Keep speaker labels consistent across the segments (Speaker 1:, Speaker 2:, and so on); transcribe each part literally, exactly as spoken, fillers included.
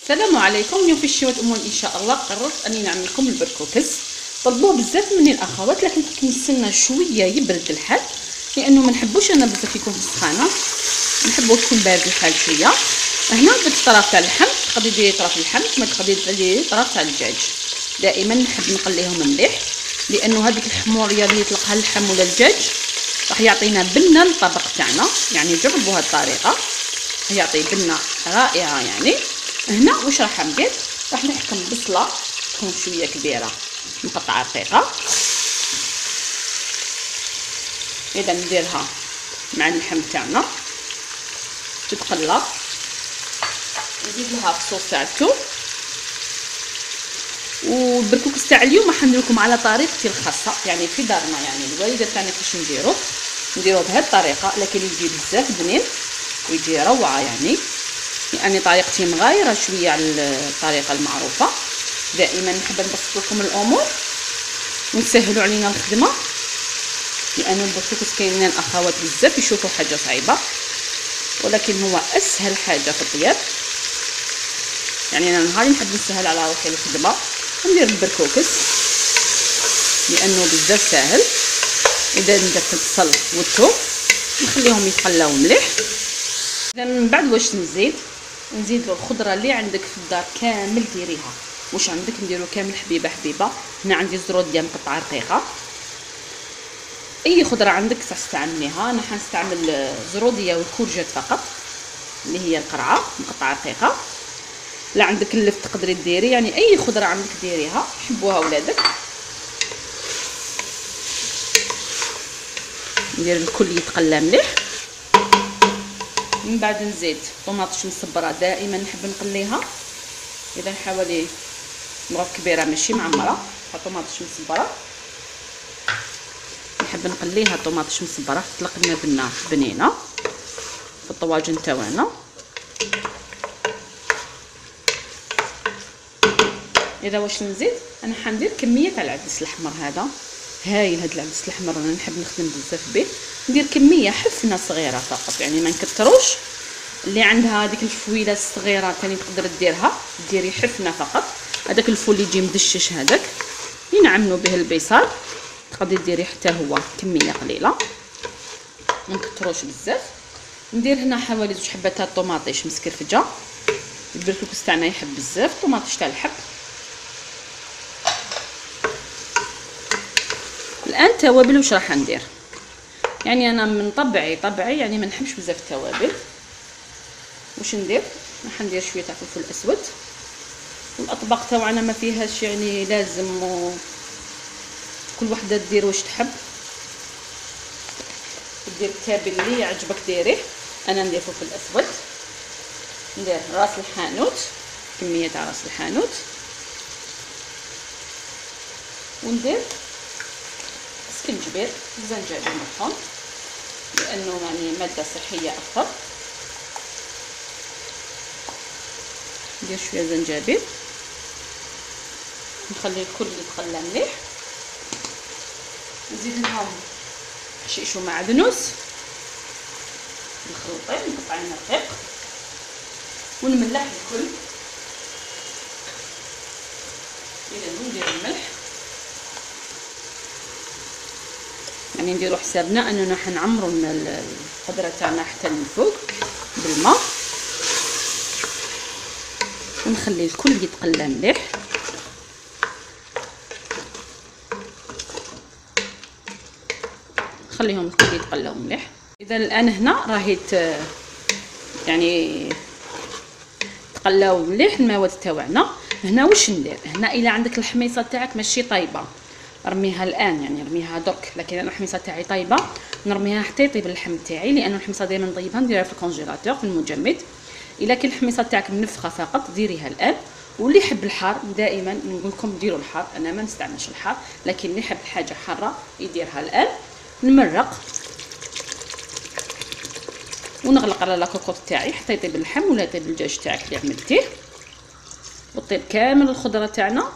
Speaker 1: السلام عليكم. اليوم في الشوات امون ان شاء الله قررت اني نعمل لكم البركوكس. طلبوه بزاف مني الاخوات، لكن كنت نستنى شويه يبرد الحال لانه ما نحبوش انا بزاف يكون في السخانه، نحبو يكون بارد الحال شويه. هنا درت طراف تاع اللحم، تقدري ديري طراف اللحم كما تقدري ديري طراف تاع الدجاج. دائما نحب نقليهم مليح لانه هذيك الحموريه اللي يطلقها اللحم ولا الدجاج راح يعطينا بنه للطبق تاعنا. يعني جربوا هذه الطريقه يعطي بنه رائعه. يعني هنا واش راح ندير؟ راح نحكم بصله تكون شويه كبيره مقطعه رقيقه، اذا نديرها مع اللحم تاعنا تتقلى. نزيد لها الصوص تاع الثوم. والبركوكس تاع اليوم راح ندير لكم على طريقتي الخاصه، يعني في دارنا، يعني الوالده تاعنا كيفاش نديرو نديرو بهذه الطريقه، لكن يجي بزاف بنين ويجي روعه. يعني يعني طريقتي مغايره شويه على الطريقه المعروفه. دائما نحب نبسط لكم الامور ونسهلوا علينا الخدمه، لان البركوكس كاينين الاخوات بزاف يشوفوا حاجه صعيبه، ولكن هو اسهل حاجه في الطياب. يعني انا نهاري نحب نسهل على روحي الخدمه وندير البركوكس لانه بزاف ساهل. اذا درت البصل والثوم نخليهم يتقلاو مليح. اذا من بعد واش نزيد؟ نزيد الخضره اللي عندك في الدار كامل ديريها. واش عندك نديرو كامل حبيبه حبيبه. هنا عندي زرود ديال مقطعه رقيقه، اي خضره عندك تستعمليها. انا حنستعمل زروديه والكورجيت فقط اللي هي القرعه مقطعه رقيقه. لا عندك اللف تقدري ديري، يعني اي خضره عندك ديريها يحبوها ولادك. ندير الكل يتقلى مليح. من بعد نزيد طوماطش مصبره، دائما نحب نقليها. اذا حوالي مغرف كبيره ماشي معمره نحط طوماطش مصبره، نحب نقليها طوماطش مصبره تطلق لنا بنه بنينه في الطواجن تاعنا. اذا واش نزيد؟ انا حندير كميه تاع العدس الاحمر. هذا هايل، هذا العدس الاحمر انا نحب نخدم بزاف به. ندير كميه حفنه صغيره فقط، يعني ما نكتروش. اللي عندها هذيك الفويله الصغيره ثاني تقدر ديرها، ديري حفنه فقط. هذاك الفول اللي يجي مدشش هذاك اللي نعملوا به البصال تقدري ديري حتى هو كميه قليله، ما نكتروش بزاف. ندير هنا حوالي زوج حبات تاع الطوماطيش مسكرفجه. البركوكس تاعنا يحب بزاف طوماطيش تاع الحب. الان توابل واش راح ندير؟ يعني انا من طبعي طبعي يعني ما نحبش بزاف التوابل. واش ندير؟ راح ندير شويه تاع فلفل اسود. والاطباق تاعنا ما فيهاش يعني لازم و... كل وحده دير واش تحب. دير التابل اللي يعجبك ديريه. انا ندير فلفل اسود، ندير راس الحانوت كميه تاع راس الحانوت، وندير سكنجبير الزنجبيل مطحون لانه يعني ماده صحيه اكثر. ندير شويه زنجبيل، نخلي الكل يتقلى مليح. نزيد لهم حشيش ومعدنوس مخلوطين مقطعين رقيق، ونملح الكل. اذا ندير الملح، يعني نديرو حسابنا اننا حنعمروا القدره تاعنا حتى للفوق بالماء، ونخلي الكل يتقلى مليح. خليهم الكل يتقلاو مليح. اذا الان هنا راهي يعني تقلاو مليح المواد تاعنا. هنا واش ندير؟ هنا الا عندك الحميصه تاعك ماشي طايبه ارميها الان، يعني ارميها درك. لكن انا الحميصه تاعي طايبه نرميها حتى يطيب اللحم تاعي، لان الحميصه دائما نطيبها نديرها في الكونجيلاتور في المجمد. الا كان الحميصه تاعك منفخه فقط ديريها الان. واللي يحب الحار دائما نقول لكم ديروا الحار، انا ما نستعملش الحار، لكن اللي يحب حاجه حاره يديرها الان. نمرق ونغلق على لاكوكوط تاعي حتى يطيب اللحم ولا يطيب الدجاج تاعك اللي عملتيه، وطيب كامل الخضره تاعنا.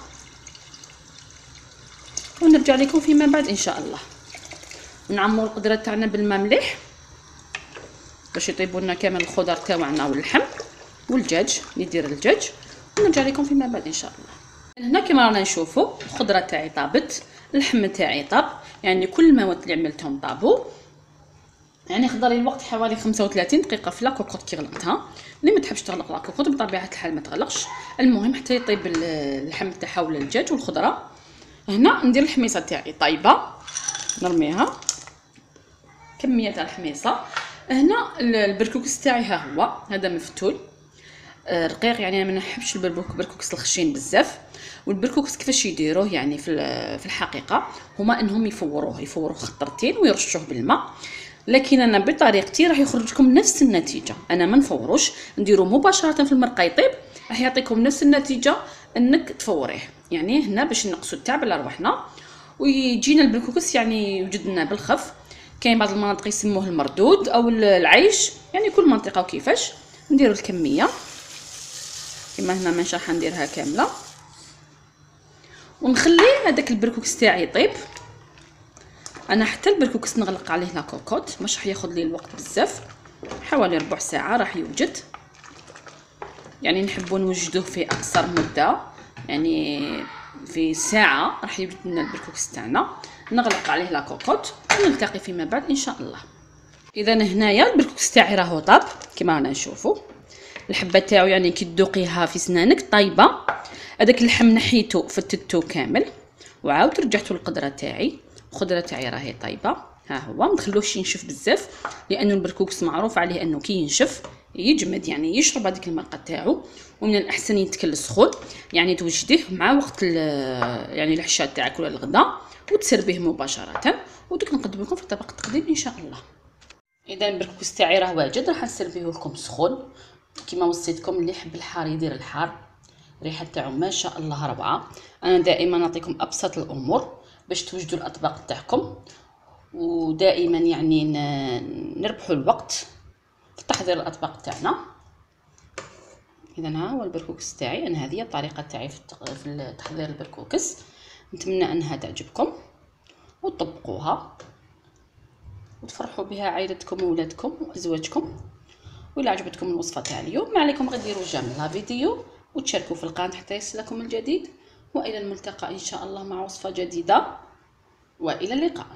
Speaker 1: ونرجع لكم فيما بعد ان شاء الله. نعمروا القدره تاعنا بالماء مليح باش يطيبوا لنا كامل الخضر تاعنا واللحم والدجاج. ندير الدجاج ونرجع لكم فيما بعد ان شاء الله. هنا كما رانا نشوفوا الخضره تاعي طابت، اللحم تاعي طاب، يعني كل المواد اللي عملتهم طابوا. يعني خضر لي الوقت حوالي خمسة وثلاثين دقيقه في لاكوكوط كي غلقتها. اللي ما تحبش تغلق لاكوكوط بطبيعه الحال ما تغلقش، المهم حتى يطيب اللحم تاعها ولا الدجاج والخضره. هنا ندير الحميصه تاعي طايبه نرميها كميه تاع الحميصه. هنا البركوكس تاعي ها هو، هذا مفتول رقيق، يعني انا ما نحبش البركوكس الخشين بزاف. والبركوكس كيفاش يديروه يعني في في الحقيقه هما انهم يفوروه يفوروه خطرتين ويرشوه بالماء، لكن انا بطريقتي راح يخرج لكم نفس النتيجه. انا ما نفوروش، نديرو مباشره في المرقه يطيب، راح يعطيكم نفس النتيجه انك تفوريه. يعني هنا باش نقصوا التعب على رواحنا ويجينا البركوكس يعني يوجدنا بالخف. كاين بعض المناطق يسموه المردود او العيش، يعني كل منطقه وكيفاش. نديروا الكميه كما هنا ما نشرح نديرها كامله، ونخلي هذاك البركوكس تاعي يطيب. انا حتى البركوكس نغلق عليه لاكوكوط، مش راح ياخذ لي الوقت بزاف، حوالي ربع ساعه راح يوجد. يعني نحبوا نوجدوه في اقصر مده، يعني في ساعه راح يوجد لنا البركوكس تاعنا. نغلق عليه لاكوكوط ونلتقي فيما بعد ان شاء الله. اذا هنايا البركوكس تاعي راهو طاب كما رانا نشوفوا. الحبه تاعو يعني كي تذوقيها في سنانك طايبه. هذاك اللحم نحيته فتتو كامل وعاود رجعته للقدره تاعي. الخضره تاعي راهي طايبه ها هو، ما نخلوش ينشف بزاف لانه البركوكس معروف عليه انه كي ينشف يجمد، يعني يشرب هذيك المرقه تاعو. ومن الاحسن يتكل سخون، يعني توجديه مع وقت يعني العشاء تاعك ولا الغداء وتسربيه مباشره، ودوك نقدم لكم في طبق التقديم ان شاء الله. اذا البركوكس تاعي راه واجد، راح نسربيه لكم سخون كما وصيتكم. اللي يحب الحار يدير الحار، الريحه تاعو ما شاء الله روعه. انا دائما نعطيكم ابسط الامور باش توجدوا الاطباق تاعكم، ودائما يعني نربحوا الوقت في تحضير الاطباق تاعنا. اذا ها هو البركوكس تاعي، انا هذه الطريقه تاعي في تحضير البركوكس. نتمنى انها تعجبكم وتطبقوها وتفرحوا بها عائلتكم وولادكم وازواجكم. وإلا عجبتكم الوصفه تاع اليوم ما عليكم غير ديروا جيم لا فيديو وتشاركوا في القناه حتى يصلكم الجديد. والى الملتقى ان شاء الله مع وصفه جديده، والى اللقاء.